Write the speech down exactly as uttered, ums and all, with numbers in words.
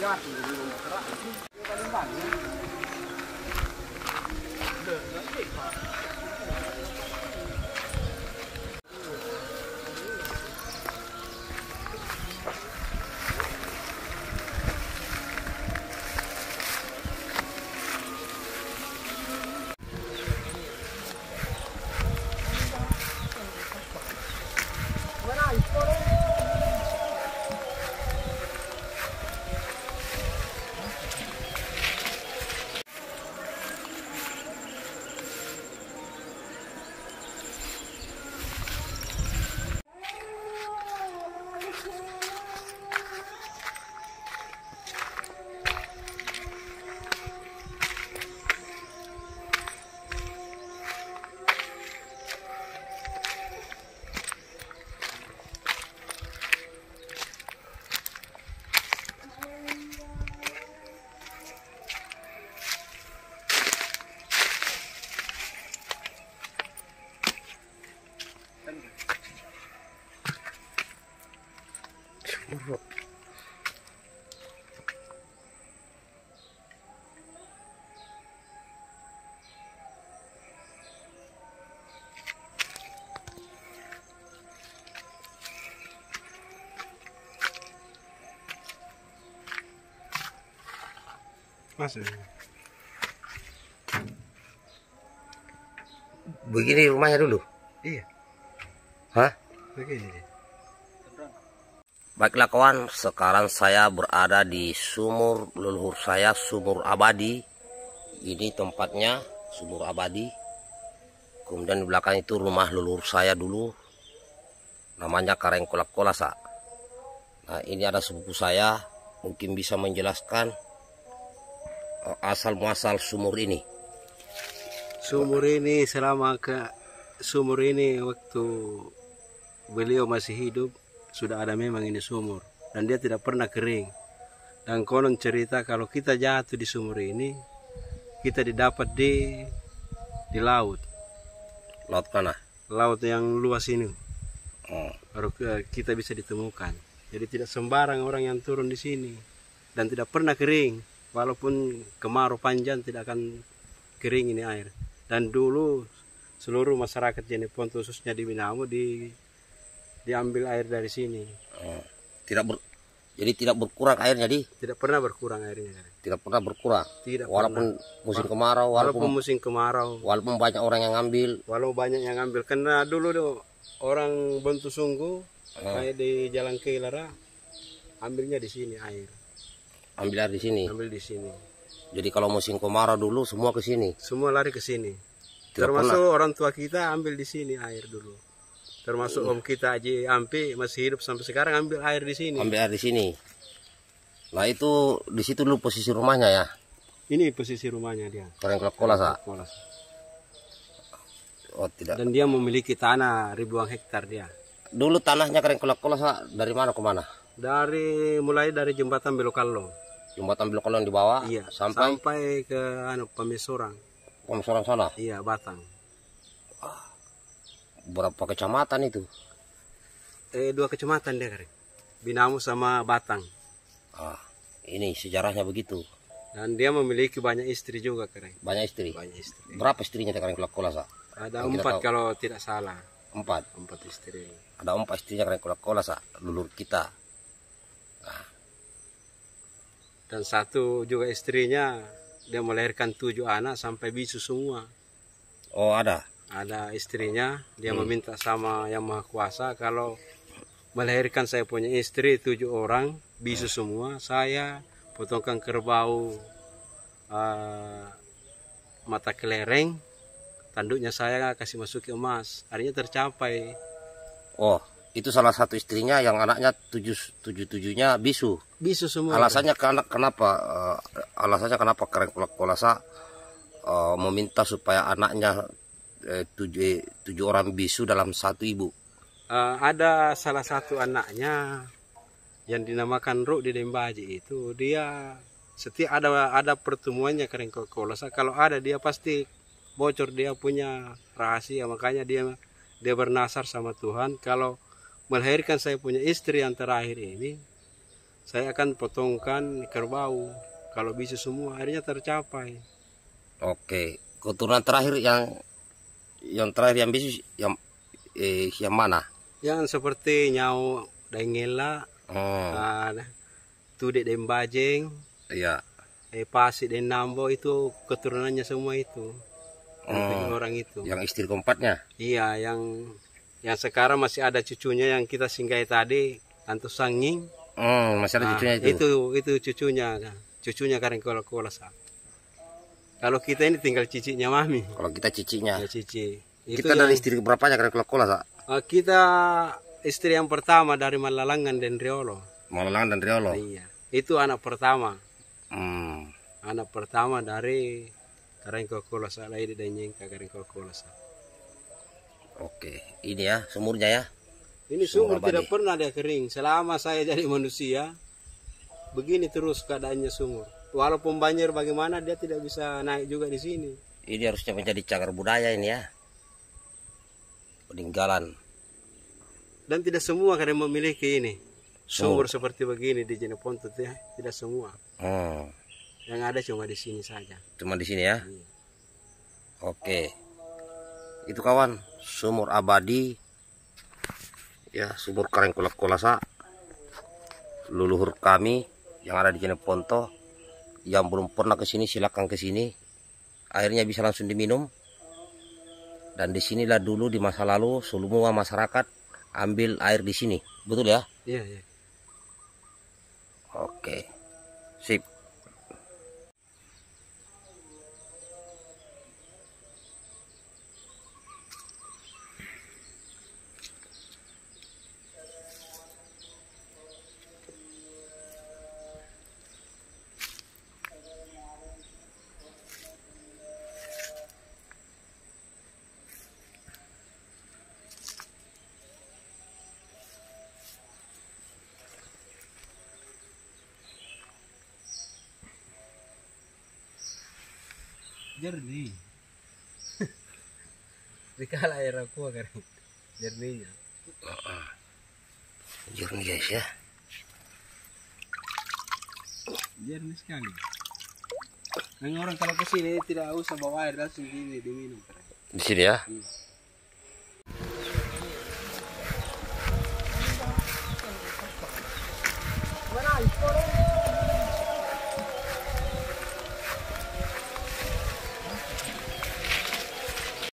Masuk. Begini rumahnya dulu? Iya. Hah? Begini. Baiklah kawan, sekarang saya berada di sumur leluhur saya, sumur abadi. Ini tempatnya, sumur abadi. Kemudian di belakang itu rumah leluhur saya dulu, namanya Karengkolak Kolasa. Nah ini ada sepupu saya, mungkin bisa menjelaskan asal muasal sumur ini. Sumur ini selama ke sumur ini waktu beliau masih hidup sudah ada memang ini sumur dan dia tidak pernah kering. Dan konon cerita kalau kita jatuh di sumur ini kita didapat di di laut. Laut mana? Laut yang luas ini. Oh. Baru kita bisa ditemukan. Jadi tidak sembarang orang yang turun di sini dan tidak pernah kering. Walaupun kemarau panjang tidak akan kering ini air. Dan dulu seluruh masyarakat Jenepon khususnya di Binamo di diambil air dari sini. Oh. Tidak ber, jadi tidak berkurang airnya di? Tidak pernah berkurang airnya. Tidak pernah berkurang. Tidak walaupun pernah. musim kemarau, walaupun, walaupun musim kemarau, walaupun banyak orang yang ngambil. Walau banyak yang ngambil karena dulu tuh orang Bentu Sungguh oh. kayak di Jalan Keilara ambilnya di sini air. Ambil air di sini. Ambil di sini. Jadi kalau musim kemarau dulu semua ke sini. Semua lari ke sini. Tidak Termasuk pernah. orang tua kita ambil di sini air dulu. Termasuk uh. om kita Haji Ampi masih hidup sampai sekarang ambil air di sini. Ambil air di sini. Nah itu di situ dulu posisi rumahnya ya. Ini posisi rumahnya dia. Karengkolak Kolasa. Oh tidak. Dan dia memiliki tanah ribuan hektar dia. Dulu tanahnya Karengkolak Kolasa dari mana ke mana? Dari mulai dari jembatan Belokallo. Jembatan Belokallo yang di bawah. Iya. Sampai sampai ke anu Pamesoran. Pamesoran sana. Iya Batang. Ah, berapa kecamatan itu? Eh dua kecamatan dia Kareng. Binamo sama Batang. Ah, ini sejarahnya begitu. Dan dia memiliki banyak istri juga Kareng. Banyak istri. Banyak istri. Berapa istrinya Karengkolak Kolasa? Ada empat kalau tidak salah. Empat. Empat istri. Ada empat istrinya Karengkolak Kolasa, leluhur kita. Nah. Dan satu juga istrinya dia melahirkan tujuh anak sampai bisu semua. Oh ada. Ada istrinya dia hmm. meminta sama Yang Maha Kuasa kalau melahirkan saya punya istri tujuh orang bisu hmm. semua, saya potongkan kerbau uh, mata kelereng, tanduknya saya kasih masuk ke emas, akhirnya tercapai. Oh itu salah satu istrinya yang anaknya tujuh tujuh tujuhnya bisu. Bisu semua. Alasannya karena kenapa? Uh, alasannya kenapa Karengkolak Kolasa uh, meminta supaya anaknya uh, tujuh tujuh orang bisu dalam satu ibu? Uh, ada salah satu anaknya yang dinamakan Ruk di Dembaji itu, dia setiap ada ada pertemuannya Karengkolak Kolasa, kalau ada dia pasti bocor, dia punya rahasia, makanya dia dia bernasar sama Tuhan kalau melahirkan saya punya istri yang terakhir ini saya akan potongkan kerbau. Kalau bisa semua akhirnya tercapai. Oke, keturunan terakhir yang yang terakhir yang bisa yang eh, yang mana? Yang seperti nyau dengela, Oh, ah, tude dan bajeng, iya. eh pasi dan nambo itu keturunannya semua itu. Yang tiga Oh, orang itu. yang istri keempatnya. Iya, yang yang sekarang masih ada cucunya yang kita singgahi tadi, Anto Sanging. Hmm, masih ada Nah, cucunya itu. itu itu cucunya, cucunya Kareng Kola-Kola. Kalau kita ini tinggal cicitnya mami. Kalau kita cicinya. Ya cici. Itu Kita yang, dari istri berapanya karena kola-kola, Sa? eh, kita istri yang pertama dari Malalangan dan Riolo. Malalang dan Riolo. Iya. Itu anak pertama. Hmm. Anak pertama dari Kareng Kola Laidi dan Nyengka Kareng Kola. Oke, ini ya sumurnya ya. Ini Sumur sumur tidak abadi. pernah dia kering. Selama saya jadi manusia, begini terus keadaannya sumur. Walaupun banjir bagaimana, dia tidak bisa naik juga di sini. Ini harusnya menjadi cagar budaya ini ya. Peninggalan. Dan tidak semua kadang memiliki ini. Sumur. Sumur seperti begini di Jeneponto ya, tidak semua. Hmm. Yang ada cuma di sini saja. Cuma di sini ya. Iya. Oke. Itu kawan, sumur abadi. Ya, sumur Kareng Kola-Kolasa. Leluhur kami yang ada di Jeneponto. Yang belum pernah ke sini silakan ke sini. Airnya bisa langsung diminum. Dan disinilah dulu di masa lalu semua masyarakat ambil air di sini. Betul ya? Iya, iya. Oke. Sip. Jernih. Dikala air aku kan jernihnya. Jernih guys ya. Jernih sekali. Yang orang kalau ke sini tidak usah bawa air langsung gini diminum. Di sini ya. Hmm.